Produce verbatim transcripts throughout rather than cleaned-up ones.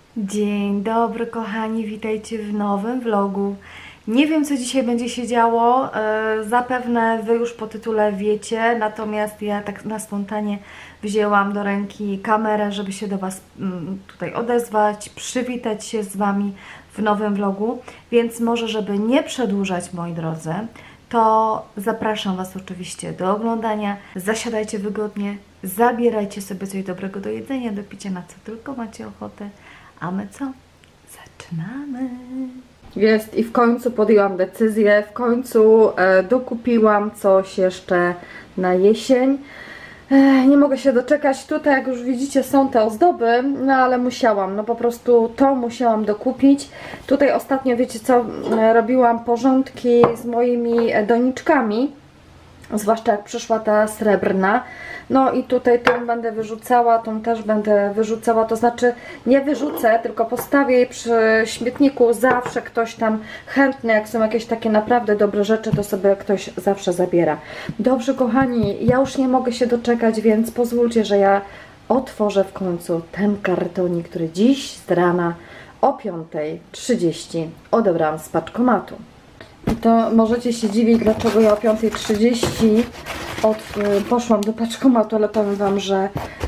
Dzień dobry kochani, witajcie w nowym vlogu. Nie wiem, co dzisiaj będzie się działo, e, zapewne Wy już po tytule wiecie, natomiast ja tak na spontanie wzięłam do ręki kamerę, żeby się do Was mm, tutaj odezwać, przywitać się z Wami w nowym vlogu, więc może, żeby nie przedłużać, moi drodzy, to zapraszam Was oczywiście do oglądania, zasiadajcie wygodnie, zabierajcie sobie coś dobrego do jedzenia, do picia, na co tylko macie ochotę. A my co? Zaczynamy! Jest i w końcu podjęłam decyzję, w końcu e, dokupiłam coś jeszcze na jesień. E, nie mogę się doczekać. Tutaj, jak już widzicie, są te ozdoby, no ale musiałam, no po prostu to musiałam dokupić. Tutaj ostatnio, wiecie co, e, robiłam porządki z moimi doniczkami, zwłaszcza jak przyszła ta srebrna. No i tutaj tą będę wyrzucała, tą też będę wyrzucała, to znaczy nie wyrzucę, tylko postawię jej przy śmietniku. Zawsze ktoś tam chętny, jak są jakieś takie naprawdę dobre rzeczy, to sobie ktoś zawsze zabiera. Dobrze kochani, ja już nie mogę się doczekać, więc pozwólcie, że ja otworzę w końcu ten kartonik, który dziś z rana o piątej trzydzieści odebrałam z paczkomatu. I to możecie się dziwić, dlaczego ja o piątej trzydzieści od, y, poszłam do paczkomatu, ale powiem Wam, że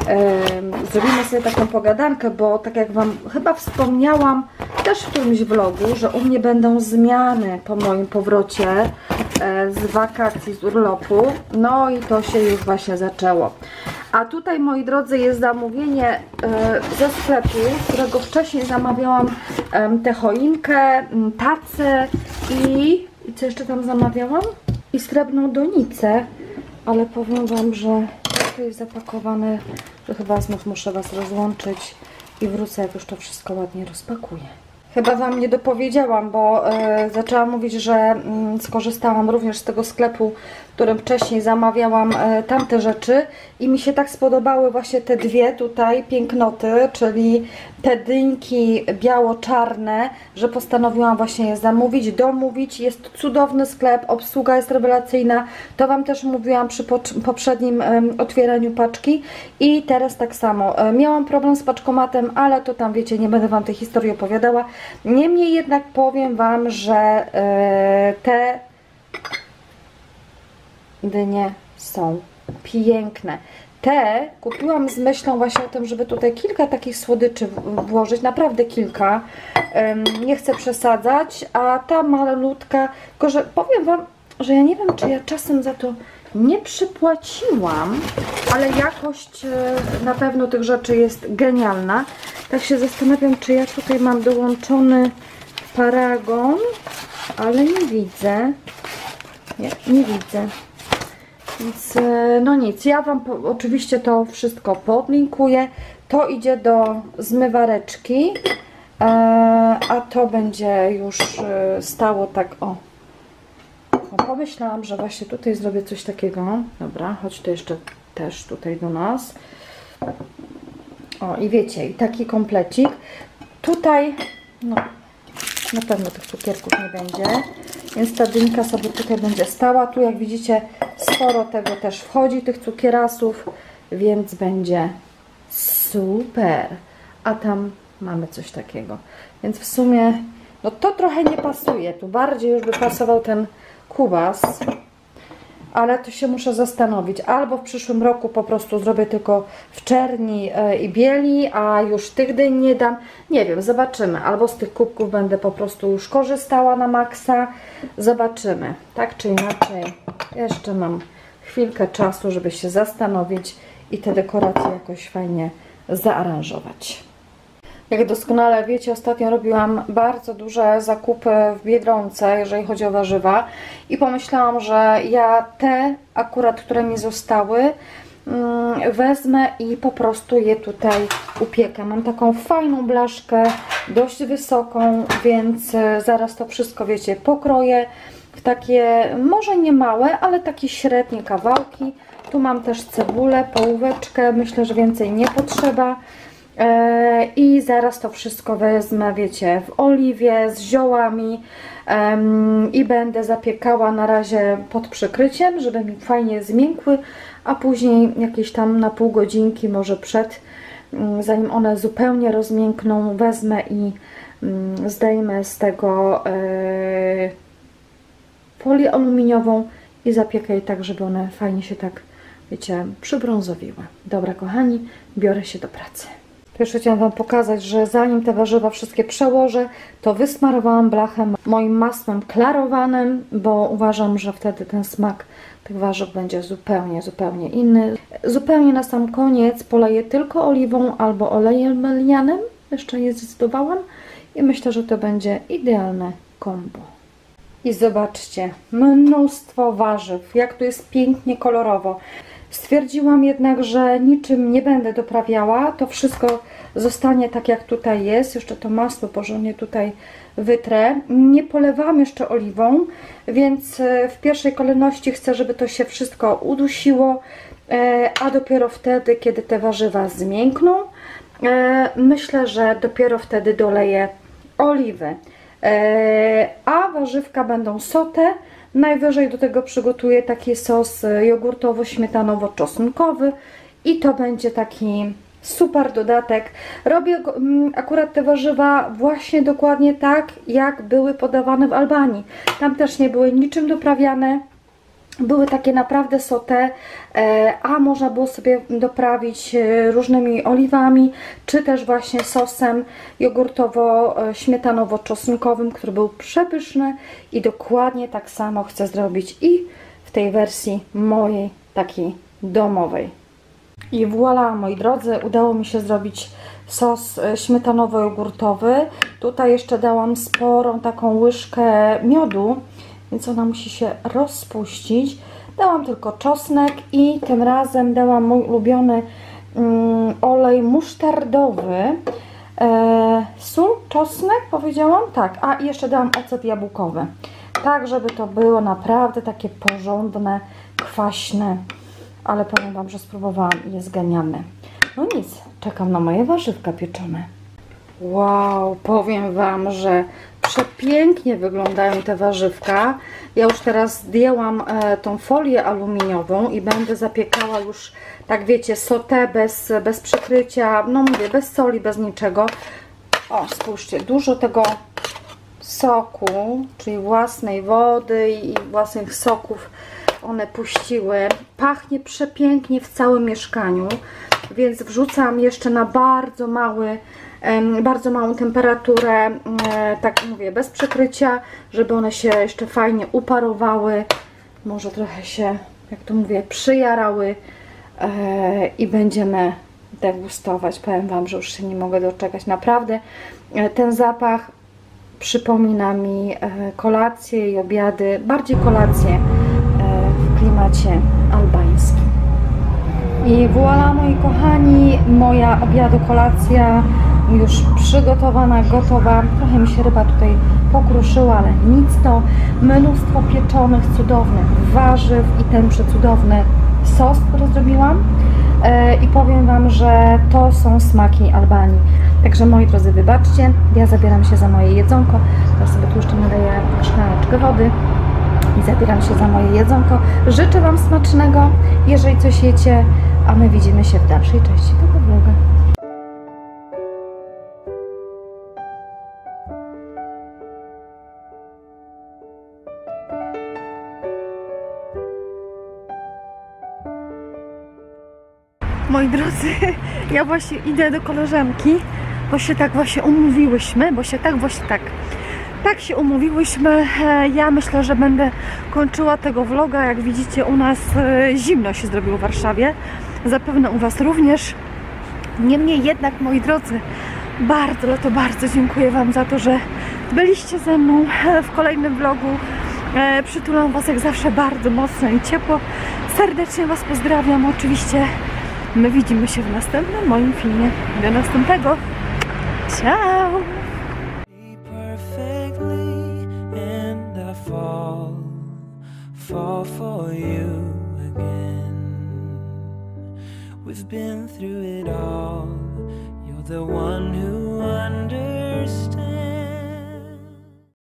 y, zrobimy sobie taką pogadankę, bo tak jak Wam chyba wspomniałam też w którymś vlogu, że u mnie będą zmiany po moim powrocie y, z wakacji, z urlopu. No i to się już właśnie zaczęło. A tutaj, moi drodzy, jest zamówienie y, ze sklepu, z którego wcześniej zamawiałam y, tę choinkę, y, tacę i, i co jeszcze tam zamawiałam? I srebrną donicę, ale powiem Wam, że to jest zapakowane, że chyba znów muszę Was rozłączyć i wrócę, jak już to wszystko ładnie rozpakuję. Chyba Wam nie dopowiedziałam, bo y, zaczęłam mówić, że y, skorzystałam również z tego sklepu, w którym wcześniej zamawiałam y, tamte rzeczy i mi się tak spodobały właśnie te dwie tutaj pięknoty, czyli te dynki biało-czarne, że postanowiłam właśnie je zamówić, domówić. Jest cudowny sklep, obsługa jest rewelacyjna, to Wam też mówiłam przy poprzednim y, otwieraniu paczki i teraz tak samo. Y, miałam problem z paczkomatem, ale to tam wiecie, nie będę Wam tej historii opowiadała. Niemniej jednak powiem Wam, że yy, te dynie są piękne. Te kupiłam z myślą właśnie o tym, żeby tutaj kilka takich słodyczy włożyć, naprawdę kilka. Yy, nie chcę przesadzać, a ta malutka, tylko że powiem Wam, że ja nie wiem, czy ja czasem za to nie przypłaciłam, ale jakość na pewno tych rzeczy jest genialna. Tak się zastanawiam, czy ja tutaj mam dołączony paragon, ale nie widzę. Nie, nie widzę. Więc no nic, ja Wam po, oczywiście to wszystko podlinkuję. To idzie do zmywareczki, a to będzie już stało tak o. No, pomyślałam, że właśnie tutaj zrobię coś takiego. Dobra, chodź to jeszcze też tutaj do nas. O, i wiecie, i taki komplecik. Tutaj, no, na pewno tych cukierków nie będzie, więc ta dynka sobie tutaj będzie stała. Tu, jak widzicie, sporo tego też wchodzi, tych cukierasów, więc będzie super. A tam mamy coś takiego. Więc w sumie, no to trochę nie pasuje. Tu bardziej już by pasował ten kubas, ale to się muszę zastanowić. Albo w przyszłym roku po prostu zrobię tylko w czerni i bieli, a już tych dyń nie dam. Nie wiem, zobaczymy. Albo z tych kubków będę po prostu już korzystała na maksa. Zobaczymy. Tak czy inaczej, jeszcze mam chwilkę czasu, żeby się zastanowić i te dekoracje jakoś fajnie zaaranżować. Jak doskonale wiecie, ostatnio robiłam bardzo duże zakupy w Biedronce, jeżeli chodzi o warzywa i pomyślałam, że ja te akurat, które mi zostały, wezmę i po prostu je tutaj upiekę. Mam taką fajną blaszkę, dość wysoką, więc zaraz to wszystko, wiecie, pokroję w takie, może nie małe, ale takie średnie kawałki. Tu mam też cebulę, połóweczkę, myślę, że więcej nie potrzeba. I zaraz to wszystko wezmę, wiecie, w oliwie z ziołami um, i będę zapiekała na razie pod przykryciem, żeby mi fajnie zmiękły, a później jakieś tam na pół godzinki może przed zanim one zupełnie rozmiękną, wezmę i zdejmę z tego folię aluminiową i zapiekę je tak, żeby one fajnie się tak, wiecie, przybrązowiły. Dobra, kochani, biorę się do pracy. Jeszcze chciałam Wam pokazać, że zanim te warzywa wszystkie przełożę, to wysmarowałam blachę moim masłem klarowanym, bo uważam, że wtedy ten smak tych warzyw będzie zupełnie, zupełnie inny. Zupełnie na sam koniec poleję tylko oliwą albo olejem lnianym. Jeszcze nie zdecydowałam i myślę, że to będzie idealne kombo. I zobaczcie, mnóstwo warzyw, jak tu jest pięknie kolorowo. Stwierdziłam jednak, że niczym nie będę doprawiała, to wszystko zostanie tak, jak tutaj jest. Jeszcze to masło porządnie tutaj wytrę. Nie polewam jeszcze oliwą, więc w pierwszej kolejności chcę, żeby to się wszystko udusiło, a dopiero wtedy, kiedy te warzywa zmiękną, myślę, że dopiero wtedy doleję oliwy. A warzywka będą sote. Najwyżej do tego przygotuję taki sos jogurtowo-śmietanowo-czosnkowy i to będzie taki super dodatek. Robię akurat te warzywa właśnie dokładnie tak, jak były podawane w Albanii. Tam też nie były niczym doprawiane. Były takie naprawdę sote, a można było sobie doprawić różnymi oliwami, czy też właśnie sosem jogurtowo-śmietanowo-czosnkowym, który był przepyszny i dokładnie tak samo chcę zrobić i w tej wersji mojej, takiej domowej. I voilà, moi drodzy, udało mi się zrobić sos śmietanowo-jogurtowy. Tutaj jeszcze dałam sporą taką łyżkę miodu, więc ona musi się rozpuścić. Dałam tylko czosnek i tym razem dałam mój ulubiony um, olej musztardowy. E, sól, czosnek powiedziałam? Tak, a i jeszcze dałam ocet jabłkowy. Tak, żeby to było naprawdę takie porządne, kwaśne. Ale powiem Wam, że spróbowałam i jest genialne. No nic, czekam na moje warzywka pieczone. Wow, powiem Wam, że przepięknie wyglądają te warzywka. Ja już teraz zdjęłam e, tą folię aluminiową i będę zapiekała już, tak wiecie, sauté bez, bez przykrycia, no mówię, bez soli, bez niczego. O, spójrzcie, dużo tego soku, czyli własnej wody i własnych soków one puściły. Pachnie przepięknie w całym mieszkaniu, więc wrzucam jeszcze na bardzo mały bardzo małą temperaturę, tak mówię, bez przykrycia, żeby one się jeszcze fajnie uparowały, może trochę się, jak to mówię, przyjarały i będziemy degustować. Powiem Wam, że już się nie mogę doczekać. Naprawdę ten zapach przypomina mi kolacje i obiady, bardziej kolacje w klimacie albańskim. I voilà, moi kochani, moja obiadu kolacja już przygotowana, gotowa. Trochę mi się ryba tutaj pokruszyła, ale nic to. Mnóstwo pieczonych, cudownych warzyw i ten przecudowny sos, który zrobiłam. E, I powiem Wam, że to są smaki Albanii. Także moi drodzy, wybaczcie, ja zabieram się za moje jedzonko. Teraz sobie tu jeszcze naleję szklaneczkę wody i zabieram się za moje jedzonko. Życzę Wam smacznego, jeżeli coś jecie, a my widzimy się w dalszej części tego vloga. Moi drodzy, ja właśnie idę do koleżanki, bo się tak właśnie umówiłyśmy, bo się tak właśnie tak, tak się umówiłyśmy. Ja myślę, że będę kończyła tego vloga. Jak widzicie, u nas zimno się zrobiło w Warszawie, zapewne u Was również. Niemniej jednak, moi drodzy, bardzo, ale to bardzo dziękuję Wam za to, że byliście ze mną w kolejnym vlogu. Przytulam Was jak zawsze bardzo mocno i ciepło. Serdecznie Was pozdrawiam. Oczywiście my widzimy się w następnym moim filmie. Do następnego. Ciao! Fall for you again. We've been through it all. You're the one who understands.